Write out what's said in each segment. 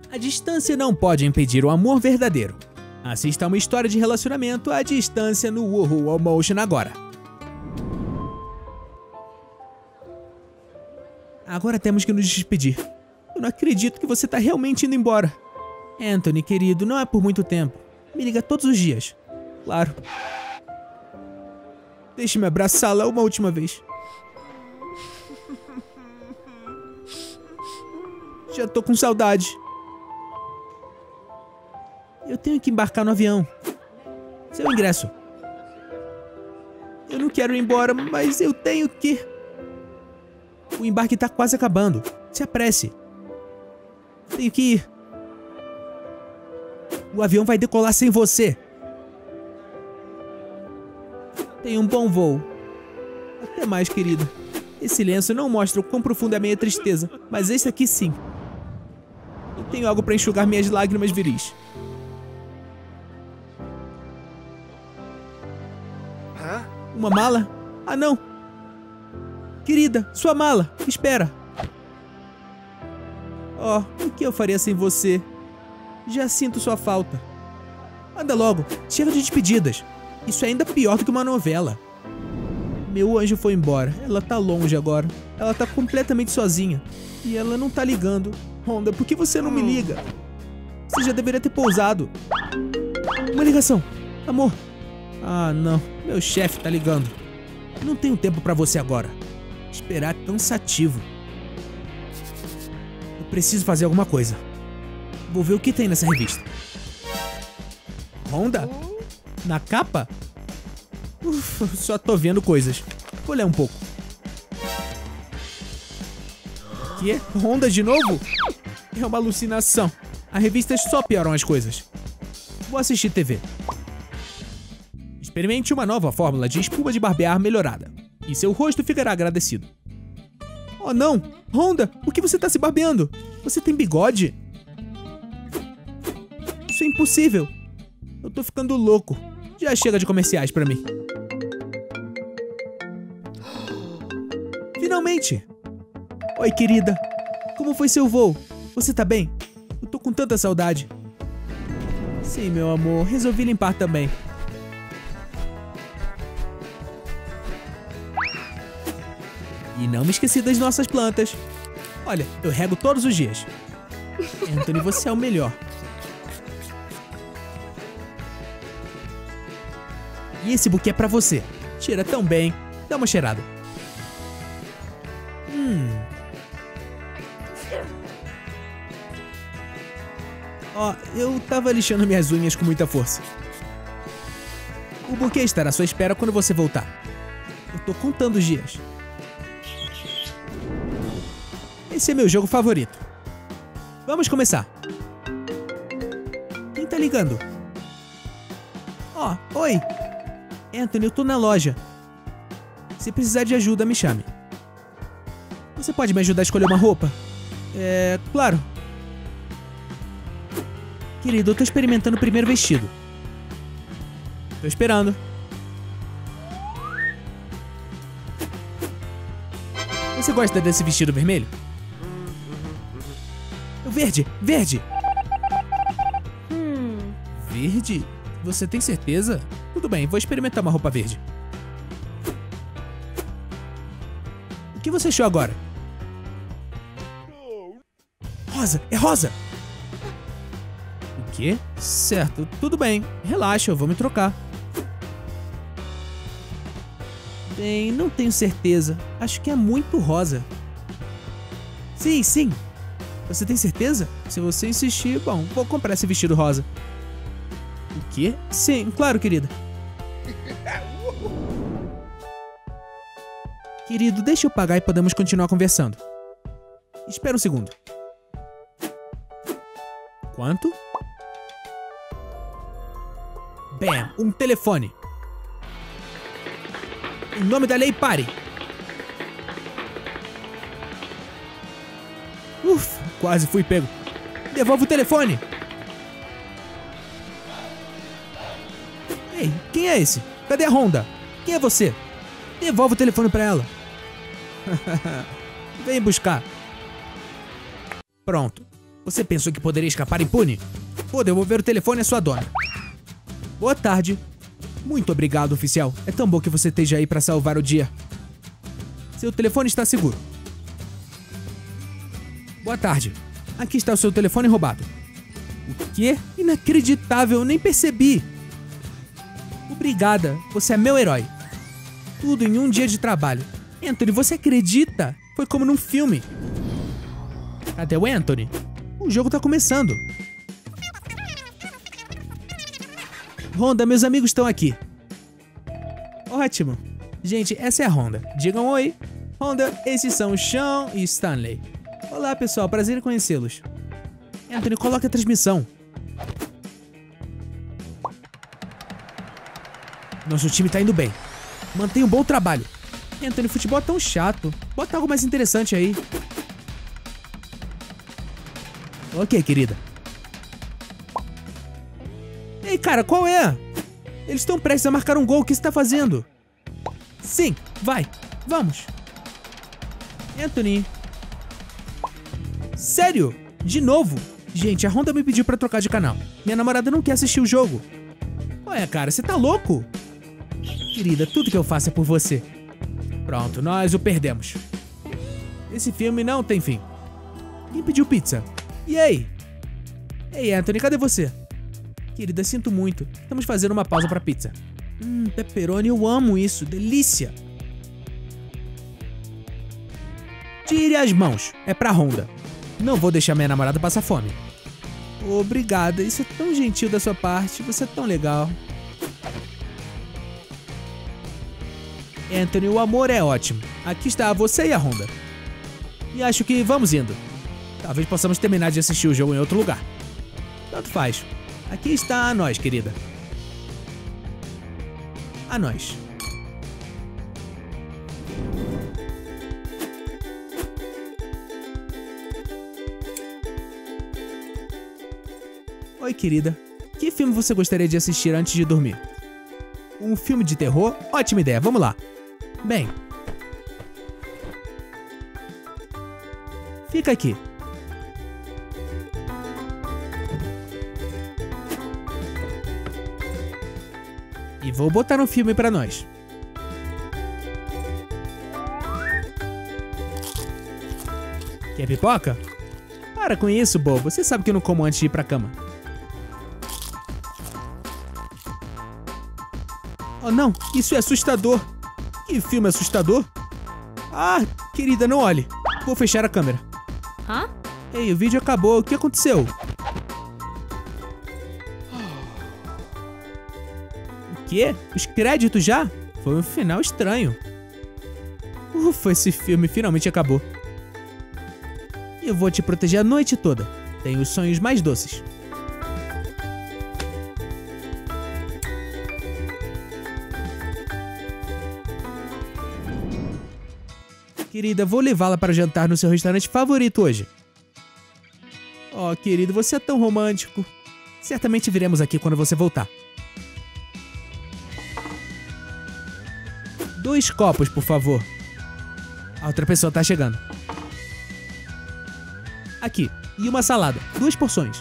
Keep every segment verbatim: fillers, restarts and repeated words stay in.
A distância não pode impedir o amor verdadeiro. Assista a uma história de relacionamento à distância no Woohoo Motion agora. Agora temos que nos despedir. Eu não acredito que você tá realmente indo embora. Anthony, querido, não é por muito tempo. Me liga todos os dias. Claro. Deixe-me abraçá-la uma última vez. Já tô com saudade. Eu tenho que embarcar no avião. Seu ingresso. Eu não quero ir embora, mas eu tenho que... O embarque tá quase acabando. Se apresse. Tenho que ir. O avião vai decolar sem você. Tenha um bom voo. Até mais, querido. Esse lenço não mostra o quão profunda é a minha tristeza, mas esse aqui sim. Eu tenho algo para enxugar minhas lágrimas viris. Hã? Uma mala? Ah, não! Querida, sua mala! Espera! Oh, o que eu faria sem você? Já sinto sua falta. Anda logo, chega de despedidas. Isso é ainda pior do que uma novela. Meu anjo foi embora. Ela tá longe agora. Ela tá completamente sozinha. E ela não tá ligando. Honda, por que você não me liga? Você já deveria ter pousado. Uma ligação. Amor. Ah, não. Meu chefe tá ligando. Não tenho tempo pra você agora. Esperar é cansativo. Eu preciso fazer alguma coisa. Vou ver o que tem nessa revista. Honda? Na capa? Ufa, só tô vendo coisas. Vou ler um pouco. Que? Honda de novo? É uma alucinação. As revistas só pioram as coisas. Vou assistir T V. Experimente uma nova fórmula de espuma de barbear melhorada. E seu rosto ficará agradecido. Oh não! Honda, por que você tá se barbeando? Você tem bigode? Isso é impossível. Eu tô ficando louco. Já chega de comerciais pra mim. Finalmente! Oi, querida. Como foi seu voo? Você tá bem? Eu tô com tanta saudade. Sim, meu amor. Resolvi limpar também. E não me esqueci das nossas plantas. Olha, eu rego todos os dias. Anthony, você é o melhor. E esse buquê é pra você. Cheira tão bem. Dá uma cheirada. Hum. Ó, oh, eu tava lixando minhas unhas com muita força. O buquê estará à sua espera quando você voltar. Eu tô contando os dias. Esse é meu jogo favorito. Vamos começar. Quem tá ligando? Ó, oh, oi. Anthony, eu tô na loja. Se precisar de ajuda, me chame. Você pode me ajudar a escolher uma roupa? É, claro. Querido, eu tô experimentando o primeiro vestido. Tô esperando. Você gosta desse vestido vermelho? O verde, verde. Hum. Verde? Você tem certeza? Tudo bem, vou experimentar uma roupa verde. O que você achou agora? Rosa, é rosa! O quê? Certo, tudo bem. Relaxa, eu vou me trocar. Bem, não tenho certeza. Acho que é muito rosa. Sim, sim. Você tem certeza? Se você insistir, bom, vou comprar esse vestido rosa. O quê? Sim, claro, querida. Querido, deixa eu pagar e podemos continuar conversando. Espera um segundo. Quanto? Bam, um telefone. Em nome da lei, pare. Ufa, quase fui pego. Devolva o telefone. Ei, quem é esse? Cadê a Honda? Quem é você? Devolva o telefone pra ela. Vem buscar. Pronto. Você pensou que poderia escapar impune? Vou devolver o telefone à sua dona. Boa tarde. Muito obrigado, oficial. É tão bom que você esteja aí para salvar o dia. Seu telefone está seguro. Boa tarde. Aqui está o seu telefone roubado. O quê? Inacreditável, nem percebi. Obrigada, você é meu herói. Tudo em um dia de trabalho. Anthony, você acredita? Foi como num filme. Cadê o Anthony? O jogo tá começando. Honda, meus amigos estão aqui. Ótimo. Gente, essa é a Honda. Digam oi. Honda, esses são Sean e Stanley. Olá, pessoal. Prazer em conhecê-los. Anthony, coloque a transmissão. Nosso time tá indo bem. Mantenha um bom trabalho. Anthony, futebol é tão chato. Bota algo mais interessante aí. Ok, querida. Ei, cara, qual é? Eles estão prestes a marcar um gol. O que você tá fazendo? Sim, vai. Vamos. Anthony. Sério? De novo? Gente, a Honda me pediu pra trocar de canal. Minha namorada não quer assistir o jogo. Ué, cara, você tá louco? Querida, tudo que eu faço é por você. Pronto, nós o perdemos. Esse filme não tem fim. Quem pediu pizza? E aí? Ei, Anthony, cadê você? Querida, sinto muito. Estamos fazendo uma pausa pra pizza. Hum, pepperoni, eu amo isso. Delícia. Tire as mãos. É pra Honda. Não vou deixar minha namorada passar fome. Obrigada. Isso é tão gentil da sua parte. Você é tão legal. Anthony, o amor é ótimo. Aqui está você e a Honda. E acho que vamos indo. Talvez possamos terminar de assistir o jogo em outro lugar. Tanto faz. Aqui está a nós, querida. A nós. Oi, querida. Que filme você gostaria de assistir antes de dormir? Um filme de terror? Ótima ideia, vamos lá. Bem. Fica aqui. E vou botar um filme pra nós. Quer pipoca? Para com isso, bobo. Você sabe que eu não como antes de ir pra cama. Oh, não. Isso é assustador. Que filme assustador? Ah, querida, não olhe. Vou fechar a câmera. Hã? Ei, o vídeo acabou. O que aconteceu? O quê? Os créditos já? Foi um final estranho. Ufa, esse filme finalmente acabou. Eu vou te proteger a noite toda. Tenho os sonhos mais doces. Querida, vou levá-la para jantar no seu restaurante favorito hoje. Oh, querido, você é tão romântico. Certamente viremos aqui quando você voltar. Dois copos, por favor. A outra pessoa tá chegando. Aqui. E uma salada. Duas porções.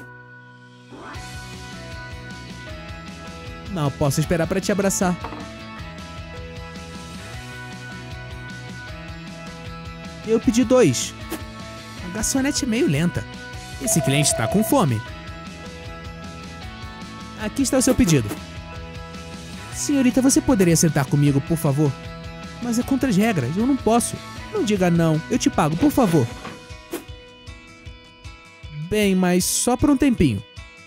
Não posso esperar para te abraçar. Eu pedi dois. A garçonete é meio lenta. Esse cliente está com fome. Aqui está o seu pedido. Senhorita, você poderia sentar comigo, por favor? Mas é contra as regras, eu não posso. Não diga não, eu te pago, por favor. Bem, mas só por um tempinho.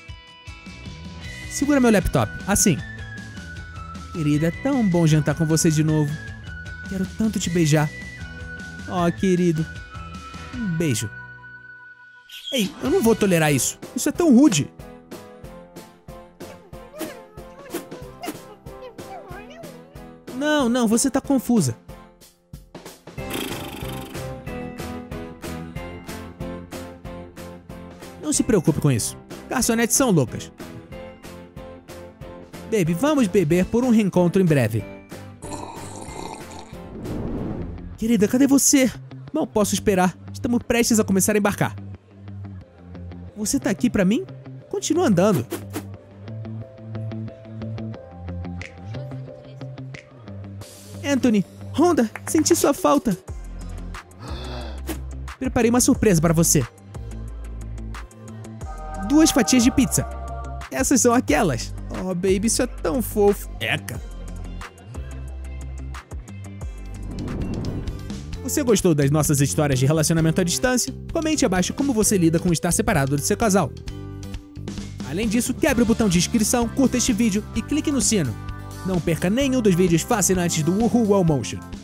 Segura meu laptop, assim. Querida, é tão bom jantar com você de novo. Quero tanto te beijar. Oh, querido. Um beijo. Ei, eu não vou tolerar isso. Isso é tão rude. Não, não, você tá confusa. Não se preocupe com isso. Garçonetes são loucas. Baby, vamos beber por um reencontro em breve. Querida, cadê você? Não posso esperar. Estamos prestes a começar a embarcar. Você tá aqui pra mim? Continua andando. Anthony, Honda, senti sua falta. Preparei uma surpresa para você. Duas fatias de pizza. Essas são aquelas. Oh, baby, isso é tão fofo. Eca. Você gostou das nossas histórias de relacionamento à distância? Comente abaixo como você lida com estar separado do seu casal. Além disso, quebre o botão de inscrição, curta este vídeo e clique no sino. Não perca nenhum dos vídeos fascinantes do Woohoo Well Motion.